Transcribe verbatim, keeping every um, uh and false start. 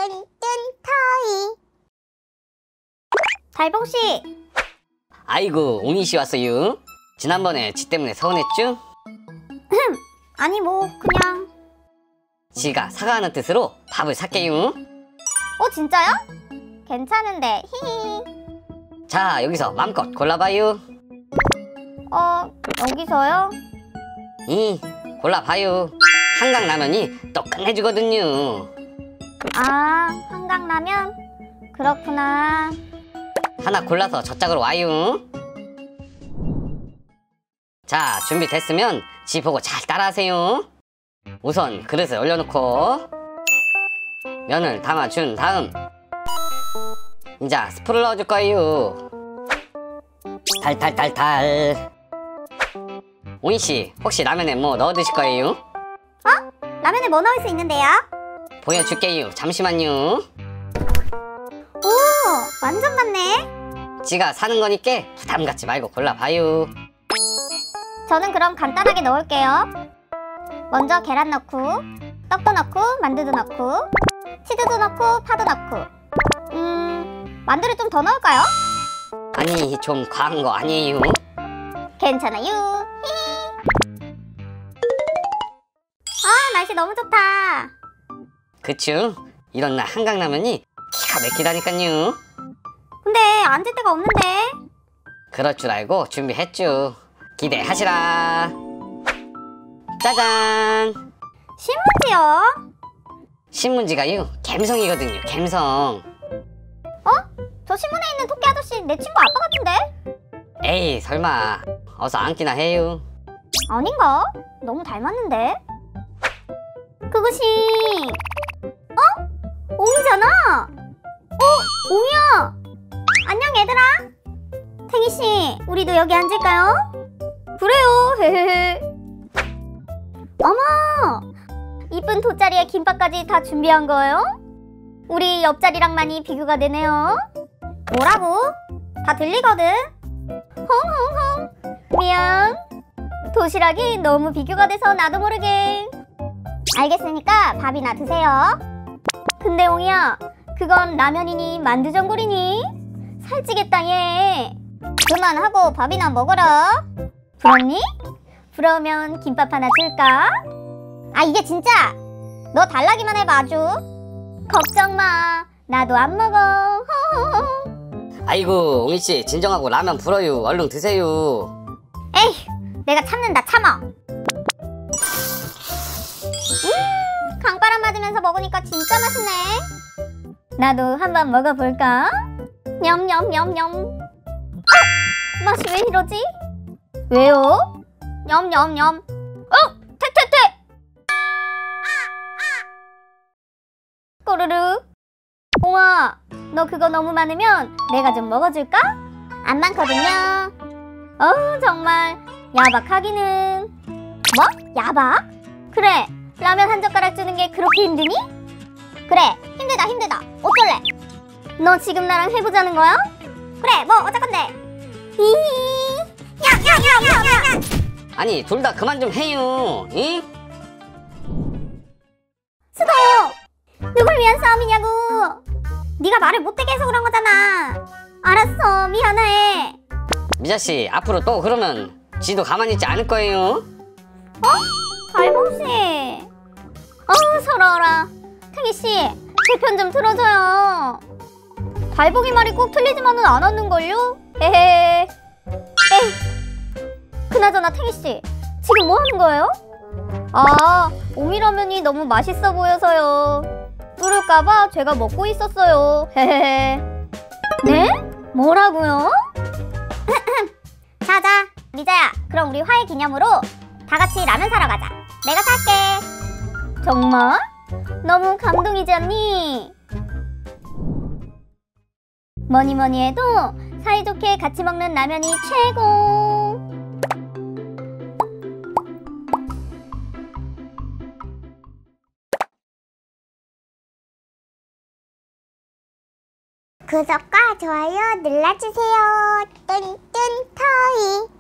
뚠뚠 터이. 달봉씨. 아이고, 옹이씨 왔어요. 지난번에 지 때문에 서운했쥬? 아니 뭐 그냥. 지가 사과하는 뜻으로 밥을 살게요. 어 진짜요? 괜찮은데. 히히. 자, 여기서 마음껏 골라봐요. 어 여기서요? 이 골라봐요. 한강라면이 또 끝내주거든요. 아 한강라면? 그렇구나. 하나 골라서 저짝으로 와요. 자, 준비됐으면 지 보고 잘 따라하세요. 우선 그릇을 올려놓고 면을 담아준 다음 이제 스프를 넣어줄 거예요. 달달달달. 오이씨, 혹시 라면에 뭐 넣어 드실 거예요? 어? 라면에 뭐 넣을 수 있는데요? 보여줄게요. 잠시만요. 오 완전 많네. 지가 사는 거니까 부담 갖지 말고 골라봐요. 저는 그럼 간단하게 넣을게요. 먼저 계란 넣고 떡도 넣고 만두도 넣고 치즈도 넣고 파도 넣고. 음... 만두를 좀 더 넣을까요? 아니, 좀 과한 거 아니에요? 괜찮아요. 히히. 아 날씨 너무 좋다. 그쵸? 이런 날 한강라면이 기가 막히다니깐요. 근데 앉을 데가 없는데. 그럴 줄 알고 준비했죠. 기대하시라. 짜잔! 신문지요? 신문지가요, 갬성이거든요. 갬성. 어? 저 신문에 있는 토끼 아저씨 내 친구 아빠 같은데? 에이, 설마. 어서 앉기나 해요. 아닌가? 너무 닮았는데? 그것이... 어? 옹이잖아? 어? 옹이야! 안녕 얘들아! 탱이씨, 우리도 여기 앉을까요? 그래요, 헤헤헤. 어머! 이쁜 돗자리에 김밥까지 다 준비한 거예요? 우리 옆자리랑 많이 비교가 되네요. 뭐라고? 다 들리거든? 홍홍홍. 미안. 도시락이 너무 비교가 돼서 나도 모르게. 알겠으니까 밥이나 드세요. 근데 옹이야, 그건 라면이니 만두전골이니? 살찌겠다 얘. 그만하고 밥이나 먹어라. 부럽니? 부러우면 김밥 하나 줄까? 아 이게 진짜? 너 달라기만 해봐 아주. 걱정 마. 나도 안 먹어. 허허허. 아이고, 옹이씨, 진정하고 라면 불어요. 얼른 드세요. 에이, 내가 참는다 참어. 음, 강바람 맞으면서 먹으니까 진짜 맛있네. 나도 한번 먹어볼까? 냠냠냠냠. 어? 맛이 왜 이러지? 왜요? 냠냠냠. 어? 퇴퇴퇴. 꼬르르. 옹아, 너 그거 너무 많으면 내가 좀 먹어줄까? 안 많거든요. 어우 정말 야박하기는. 뭐? 야박? 그래, 라면 한 젓가락 주는 게 그렇게 힘드니? 그래, 힘들다 힘들다. 어쩔래? 너 지금 나랑 해보자는 거야? 그래, 뭐 어쩌건데? 이히. 야야야야야. 아니, 둘 다 그만 좀 해요. 응? 수도! 누굴 위한 싸움이냐고! 네가 말을 못되게 해서 그런 거잖아. 알았어, 미안해. 미자씨, 앞으로 또 그러면 지도 가만히 있지 않을 거예요. 어? 달봉씨. 어우 서러워라. 탱이씨, 제 편 좀 들어줘요. 달봉이 말이 꼭 틀리지만은 않았는걸요? 헤헤. 에이. 그나저나 탱이씨, 지금 뭐 하는 거예요? 아, 오미라면이 너무 맛있어 보여서요. 뚫을까봐 제가 먹고 있었어요. 헤헤헤. 네? 뭐라고요? 자자, 미자야, 그럼 우리 화해 기념으로 다 같이 라면 사러 가자. 내가 살게. 정말? 너무 감동이지 않니? 뭐니 뭐니 해도 사이좋게 같이 먹는 라면이 최고. 구독과 좋아요 눌러주세요. 뚠뚠 터이.